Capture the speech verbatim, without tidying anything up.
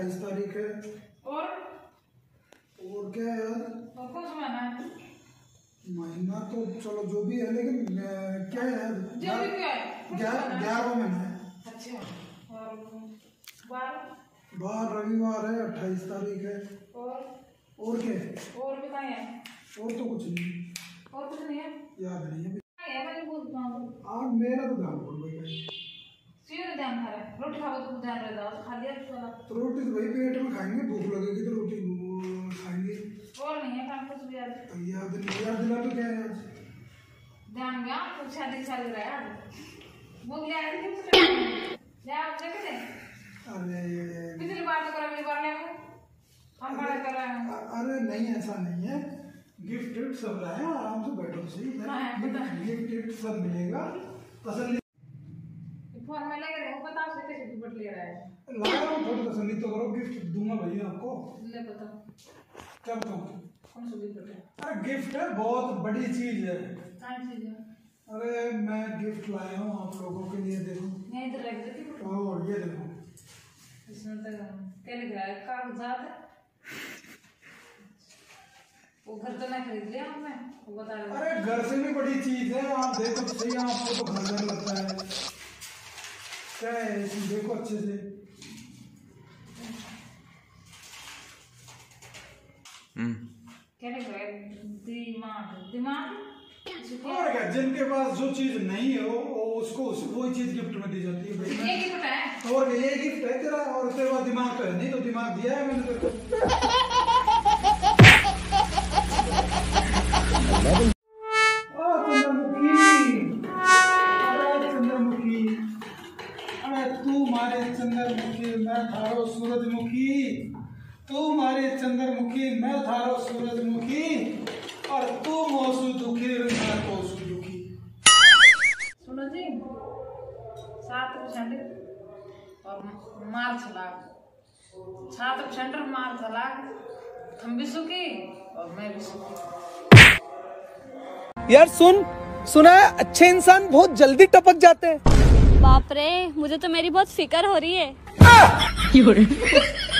अट्ठाईस तारीख है। और और क्या है यार? और कौन सा महीना है? महीना तो चलो जो भी है, लेकिन क्या है यार? जो भी क्या है? ग्यारह ग्यारह महीना है। अच्छा। और बार बार रविवार है, अट्ठाईस तारीख है। और और क्या? और भी कहाँ है? और तो कुछ नहीं। और कुछ नहीं है? याद नहीं है। है मैं बोलता हूँ। आज मेरा तो ध्यान पड़ गया। सीधे ध्यान खा रहा है। रोटी खाओ तो ध्यान रहता है। खा लिया तो रोटी तो वही पेट में खाएंगे, भूख लगेगी तो रोटी खाएंगे। और नहीं है काम कुछ भी याद। याद नहीं, याद दिला तो क्या है आज? ध्यान गया तो शादी चल रहा है आज। वो ले आए थे क्या आप देखे थे? अरे पिछली बार तो करा, अगली बार ले आए हम बड़ा कर रहे हैं। अरे नहीं, ऐसा नहीं है। गिफ्ट विफ्ट सब लाए हैं, आराम से बैठो सही। गिफ्ट विफ्ट सब मिलेगा। तसल्ली फोन में लगे रहे, पता उसे कैसे गिफ्ट ले रहा है। ला रहा हूँ, थोड़ी तसल्ली तो करो। गिफ्ट दूंगा भैया आपको। ले पता क्या बताऊँ? कौन सा गिफ्ट है? अरे गिफ्ट है, बहुत बड़ी चीज है। कौन सी है? अरे मैं गिफ्ट लाया हूँ आप लोगों के लिए, देखो। नहीं इधर रख देती। और ये देखो, इसमें तो क्या लिख रहा है? कागजात है। वो घर तो ना खरीद लिया हमने, वो बता रहे। अरे घर से भी बड़ी चीज है, आप देखो तो सही। आपको तो घर घर लगता है। क्या है इसमें? देखो अच्छे से। क्या लिख रहा है? दिमाग दिमाग। और क्या, जिनके पास जो चीज नहीं है वो, वो उसको वही चीज गिफ्ट में दी जाती है भाई। ये गिफ्ट है। और ये गिफ्ट है तेरा, और तेरे पास दिमाग तो है नहीं, तो दिमाग दिया है मैंने तेरे को। चंद्रमुखी मैं थारो सूरजमुखी, तू मारे चंद्रमुखी मैं थारो सूरजमुखी, और तू मोसू दुखी मैं मोसू दुखी। सुनो जी, सात परसेंट और मार छलाक, सात परसेंट और मार छलाक। हम भी सुखी और मैं भी सुखी। यार सुन सुना है, अच्छे इंसान बहुत जल्दी टपक जाते हैं। बाप रे, मुझे तो मेरी बहुत फिक्र हो रही है।